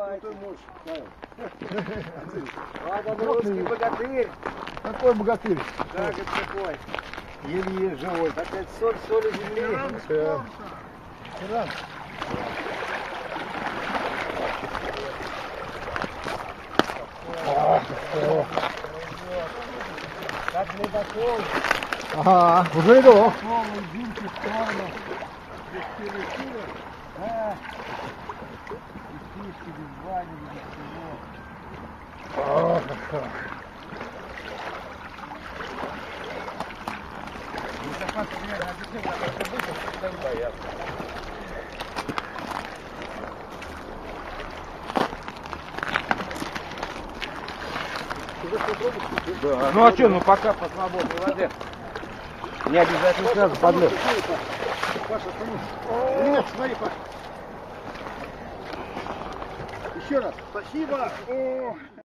Давайте. Ладно, русский богатырь. Какой богатырь? Да, это такой. Еле живой. Опять соль земли. Тиран. Как ледокол. Ага, уже иду. Новый дымки в сторону. Да. Без пищи, без бани, без всего. О, хорошо. Да. Ну а что, ну пока по свободной воде. Не обязательно сразу подлёт. Паша, остановись. Нет, смотри, Паша. Еще раз. Спасибо. О.